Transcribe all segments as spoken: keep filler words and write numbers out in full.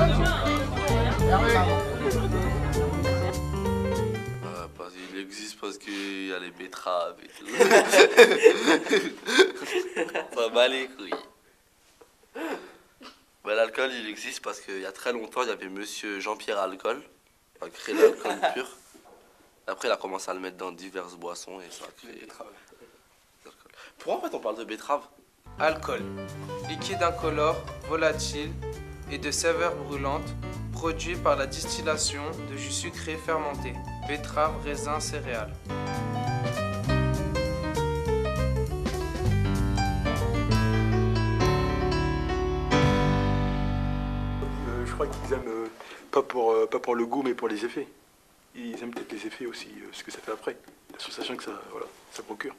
Euh, parce qu'il existe parce qu'il y a les betteraves et tout. Ça bat les couilles. Bah, l'alcool, il existe parce qu'il y a très longtemps, il y avait monsieur Jean-Pierre Alcool qui a créé l'alcool pur. Après, il a commencé à le mettre dans diverses boissons et ça a créé l'alcool. Pourquoi en fait on parle de betterave? Alcool. Liquide incolore, volatile et de saveur brûlante, produit par la distillation de jus sucré fermenté, betterave, raisin, céréales. Euh, je crois qu'ils aiment euh, pas, pour, euh, pas pour le goût mais pour les effets. Ils aiment peut-être les effets aussi, euh, ce que ça fait après, l'association que ça, voilà, ça procure.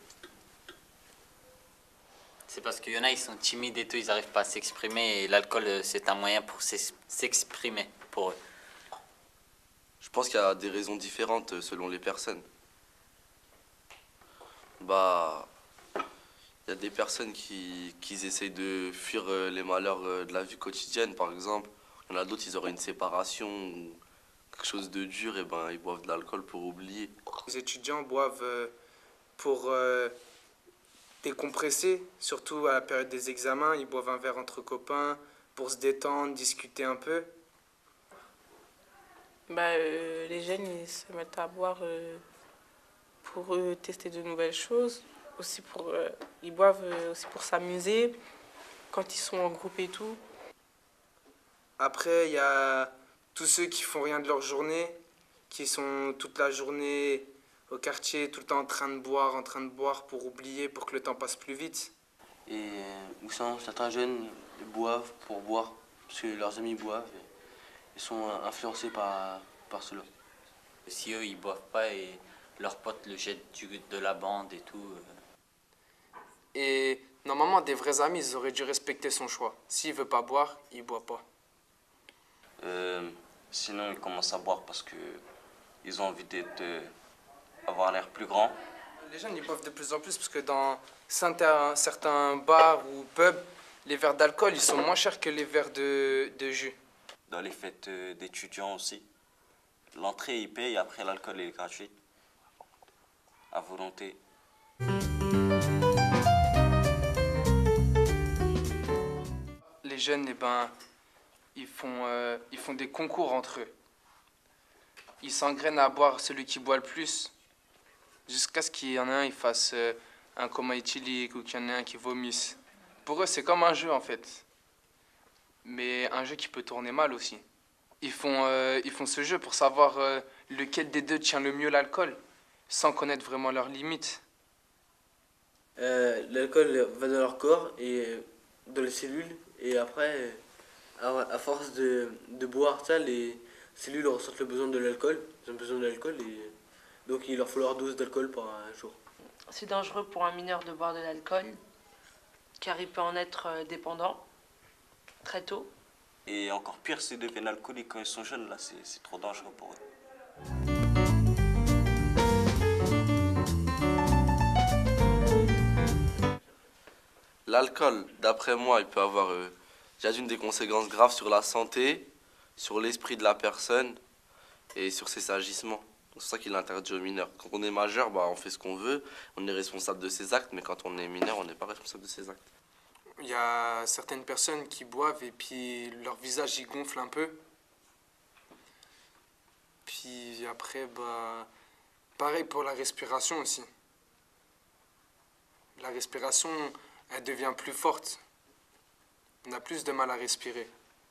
C'est parce qu'il y en a, ils sont timides et tout, ils n'arrivent pas à s'exprimer et l'alcool, c'est un moyen pour s'exprimer pour eux. Je pense qu'il y a des raisons différentes selon les personnes. Bah, il y a des personnes qui, qui essayent de fuir les malheurs de la vie quotidienne, par exemple. Il y en a d'autres, ils auraient une séparation ou quelque chose de dur, et ben ils boivent de l'alcool pour oublier. Les étudiants boivent euh, pour euh, décompresser, surtout à la période des examens. Ils boivent un verre entre copains pour se détendre, discuter un peu. Bah, euh, les jeunes, ils se mettent à boire euh, pour euh, tester de nouvelles choses. Aussi pour, euh, ils boivent euh, aussi pour s'amuser, quand ils sont en groupe et tout. Après, il y a tous ceux qui font rien de leur journée, qui sont toute la journée au quartier, tout le temps en train de boire, en train de boire pour oublier, pour que le temps passe plus vite. Et ou sinon, certains jeunes boivent pour boire, parce que leurs amis boivent. Et ils sont influencés par, par cela. Si eux, ils boivent pas et leurs potes le jettent du, de la bande et tout. Euh. Et normalement, des vrais amis, ils auraient dû respecter son choix. S'il veut pas boire, il boit pas. Euh, sinon, ils commencent à boire parce que ils ont envie d'être, euh, avoir l'air plus grand. Les jeunes, ils boivent de plus en plus parce que dans certains, certains bars ou pubs, les verres d'alcool, ils sont moins chers que les verres de, de jus. Dans les fêtes euh, d'étudiants aussi, l'entrée, ils payent, après l'alcool est gratuit. À volonté. Les jeunes, eh ben, ils font, euh, ils font des concours entre eux. Ils s'engrainent à boire celui qui boit le plus, jusqu'à ce qu'il y en ait un qui fasse euh, un coma éthylique ou qu'il y en ait un qui vomisse. Pour eux, c'est comme un jeu en fait, mais un jeu qui peut tourner mal aussi. Ils font, euh, ils font ce jeu pour savoir euh, lequel des deux tient le mieux l'alcool, sans connaître vraiment leurs limites. Euh, l'alcool va dans leur corps et dans les cellules, et après, à, à force de, de boire ça, les cellules ressentent le besoin de l'alcool, ils ont besoin de l'alcool, et donc il leur faut leur dose d'alcool par jour. C'est dangereux pour un mineur de boire de l'alcool, car il peut en être dépendant très tôt. Et encore pire, s'ils deviennent alcooliques quand ils sont jeunes, là, c'est trop dangereux pour eux. L'alcool, d'après moi, il peut avoir euh, déjà d'une des conséquences graves sur la santé, sur l'esprit de la personne et sur ses agissements. C'est pour ça qu'il est interdit aux mineurs. Quand on est majeur, bah, on fait ce qu'on veut, on est responsable de ses actes, mais quand on est mineur, on n'est pas responsable de ses actes. Il y a certaines personnes qui boivent et puis leur visage y gonfle un peu. Puis après, bah, pareil pour la respiration aussi. La respiration, elle devient plus forte. On a plus de mal à respirer.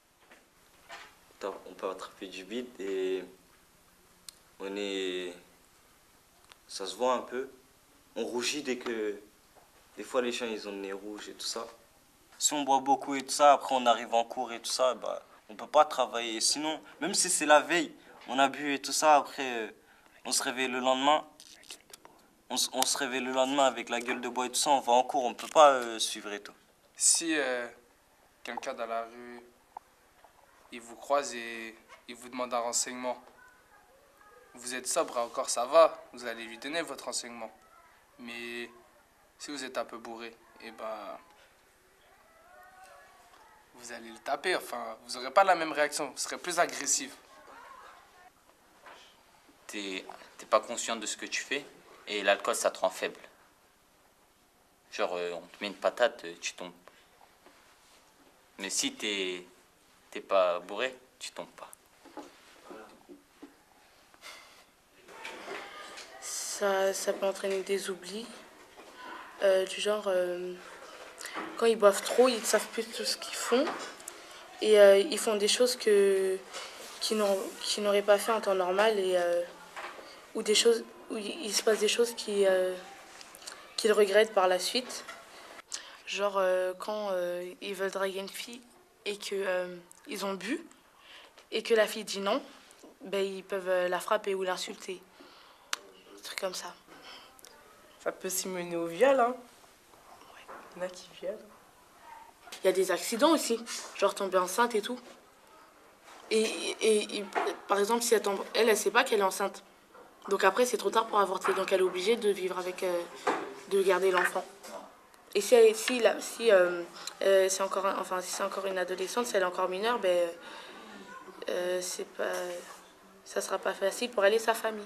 On peut attraper du vide et on est... ça se voit un peu. On rougit dès que... Des fois, les gens, ils ont le nez rouge et tout ça. Si on boit beaucoup et tout ça, après on arrive en cours et tout ça, bah, on peut pas travailler. Sinon, même si c'est la veille, on a bu et tout ça, après euh, on se réveille le lendemain. On, on se réveille le lendemain avec la gueule de bois et tout ça, on va en cours, on peut pas euh, suivre et tout. Si euh, quelqu'un dans la rue, il vous croise et il vous demande un renseignement, vous êtes sobre, encore ça va, vous allez lui donner votre renseignement. Mais si vous êtes un peu bourré, et ben... vous allez le taper. Enfin, vous n'aurez pas la même réaction, vous serez plus agressif. T'es t'es pas conscient de ce que tu fais et l'alcool, ça te rend faible. Genre, euh, on te met une patate, euh, tu tombes. Mais si t'es t'es pas bourré, tu tombes pas. Ça, ça peut entraîner des oublis. Euh, du genre, euh, quand ils boivent trop, ils ne savent plus tout ce qu'ils font. Et euh, ils font des choses que, qu'ils n'auront- qu'ils n'auraient pas fait en temps normal. Et, euh, ou des choses, où il, il se passe des choses qui, euh, qu'ils regrettent par la suite. Genre, euh, quand euh, ils veulent draguer une fille et qu'ils euh, ils ont bu, et que la fille dit non, ben, ils peuvent euh, la frapper ou l'insulter. Des trucs comme ça. Ça peut s'y mener au viol, hein. Il y en a qui violent. Il y a des accidents aussi, genre tomber enceinte et tout. Et, et, et, par exemple, si elle tombe, elle, elle sait pas qu'elle est enceinte. Donc après, c'est trop tard pour avorter. Donc elle est obligée de vivre avec, euh, de garder l'enfant. Et si, elle- si, la- si, euh, euh, c'est encore, un- enfin, si c'est encore une adolescente, si elle est encore mineure, ben, euh, c'est pas, ça sera pas facile pour elle et sa famille.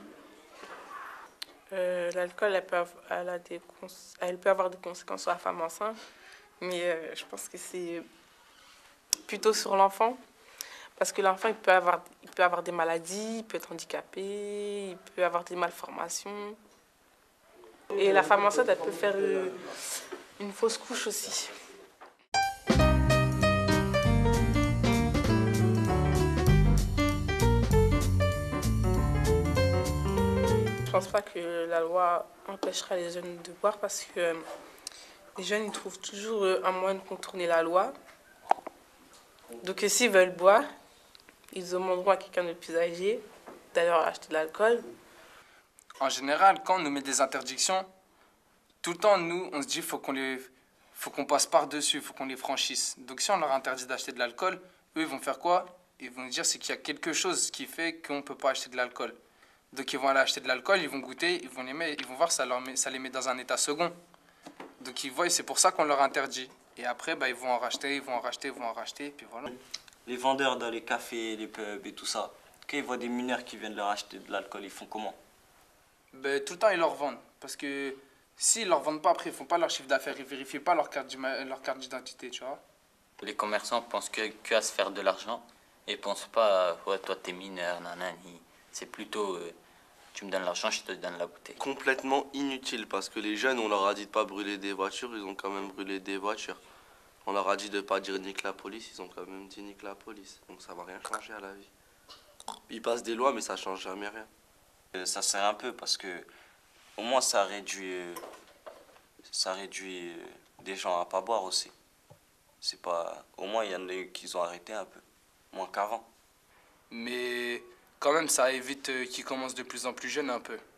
Euh, L'alcool, elle, peut av- elle, a des cons- elle peut avoir des conséquences sur la femme enceinte, mais euh, je pense que c'est plutôt sur l'enfant, parce que l'enfant, il peut avoir, il peut avoir des maladies, il peut être handicapé, il peut avoir des malformations. Et la femme enceinte, elle peut faire euh, une fausse couche aussi. Je pense pas que la loi empêchera les jeunes de boire parce que euh, les jeunes ils trouvent toujours euh, un moyen de contourner la loi. Donc euh, s'ils veulent boire, ils demanderont à quelqu'un de plus âgé d'aller leur acheter de l'alcool. En général, quand on nous met des interdictions, tout le temps, nous, on se dit faut qu'on les, faut qu'on passe par-dessus, faut qu'on les franchisse. Donc si on leur interdit d'acheter de l'alcool, eux, ils vont faire quoi? Ils vont dire c'est qu'il y a quelque chose qui fait qu'on ne peut pas acheter de l'alcool. Donc ils vont aller acheter de l'alcool, ils vont goûter, ils vont, les mettre, ils vont voir ça, leur met, ça les met dans un état second. Donc ils voient, c'est pour ça qu'on leur interdit. Et après, bah, ils vont en racheter, ils vont en racheter, ils vont en racheter, et puis voilà. Les vendeurs dans les cafés, les pubs et tout ça, quand ils voient des mineurs qui viennent leur acheter de l'alcool, ils font comment? Ben, tout le temps, ils leur vendent. Parce que s'ils leur vendent pas, après, ils font pas leur chiffre d'affaires, ils vérifient pas leur carte d'ima- leur carte d'identité, tu vois. Les commerçants pensent que, que à se faire de l'argent et pensent pas, ouais, toi t'es mineur, nanani. C'est plutôt, euh, tu me donnes l'argent, je te donne la bouteille. Complètement inutile parce que les jeunes, on leur a dit de pas brûler des voitures, ils ont quand même brûlé des voitures. On leur a dit de pas dire nique la police, ils ont quand même dit nique la police. Donc ça va rien changer à la vie. Ils passent des lois mais ça change jamais rien. Euh, Ça sert un peu parce que au moins ça réduit, euh, ça réduit euh, des gens à pas boire aussi. C'est pas, au moins il y en a qui ont arrêté un peu, moins qu'avant. Mais quand même, ça évite euh, qu'ils commencent de plus en plus jeunes un peu.